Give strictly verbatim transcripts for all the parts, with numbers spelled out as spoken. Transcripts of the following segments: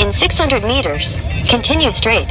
In six hundred meters, continue straight.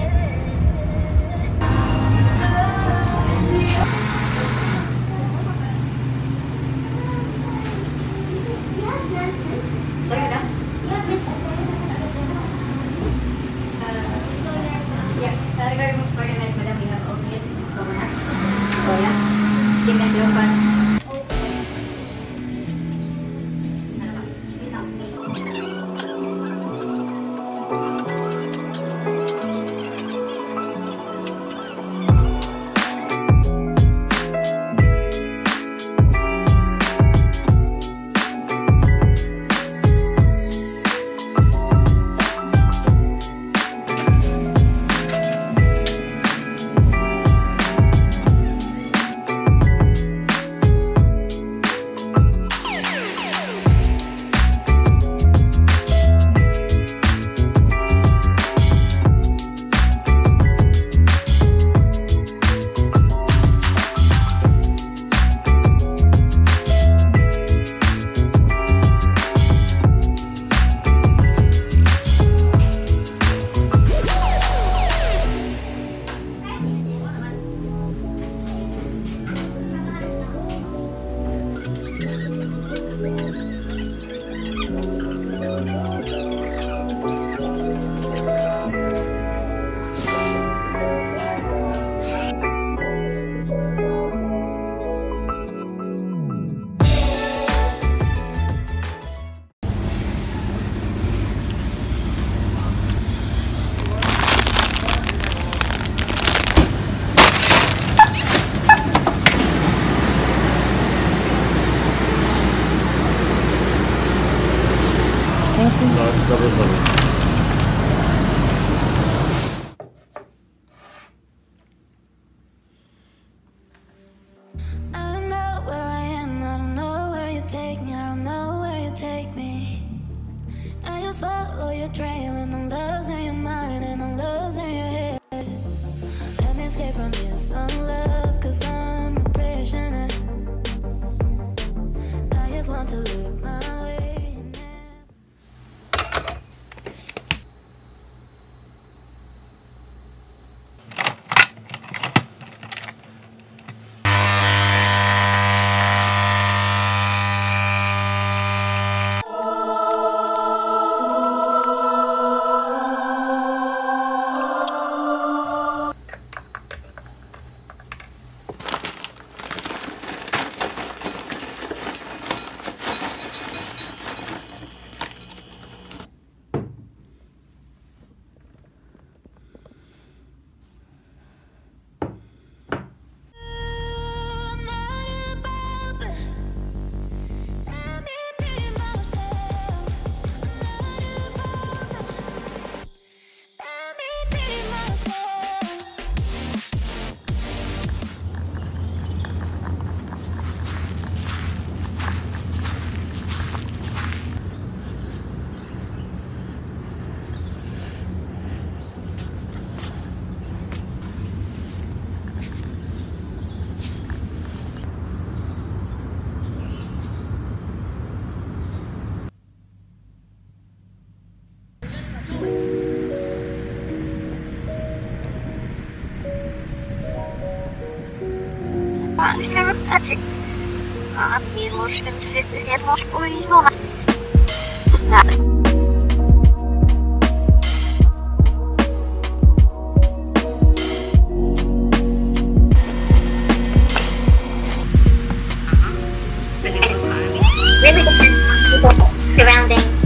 Double double. I don't know where I am, I don't know where you take me, I don't know where you take me. I just follow your trail and I'm losing your mind and I'm losing your head. Let me escape from this love, cause I'm a prisoner. I just want to look my way. А немножко сейчас может уйдет. Snap. Spending a little time. Really depends on the surroundings.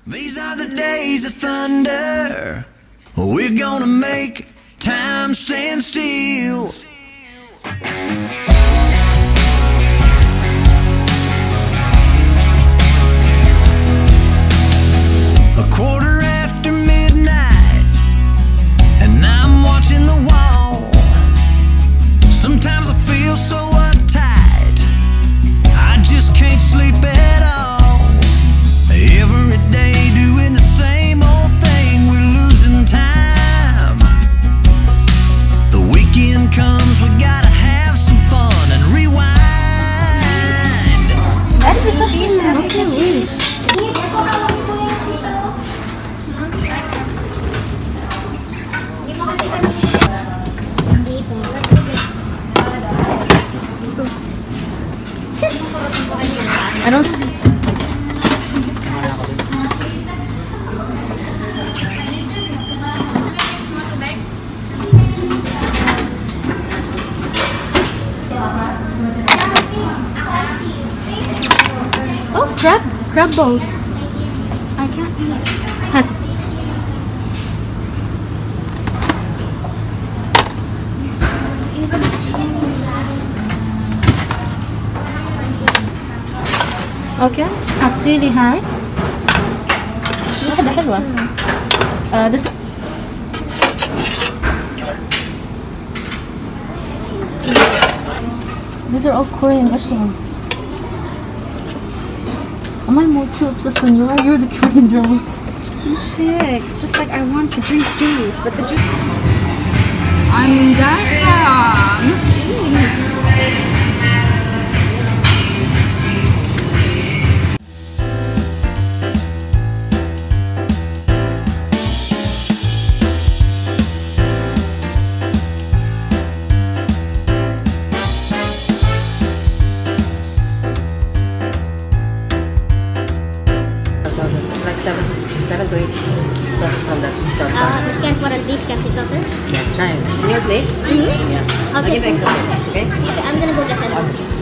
These are the days of thunder. We're gonna make time stand still. A quarter after midnight, and I'm watching the wall. Sometimes I feel so uptight, I just can't sleep at all. Every day doing the same old thing, we're losing time. The weekend comes, we gotta have some fun and rewind. Okay, wait. I don't. Oh, crab, crab balls. I can't eat. Hat. Okay, actually high. واحدة حلوة. Uh, this. These are all Korean vegetables. Am I more too obsessed than you are? You're the Korean drama. Oh shit, it's just like I want to drink juice, but the juice... I'm that. Not eat. Like seven, seven to eight sauces from that sauce bar. Uh, this can for a beef candy sauces. Yeah, try it. In your plate? Mm-hmm. Yeah. Okay. I'll give you extra plate, okay? Okay, I'm gonna go get that.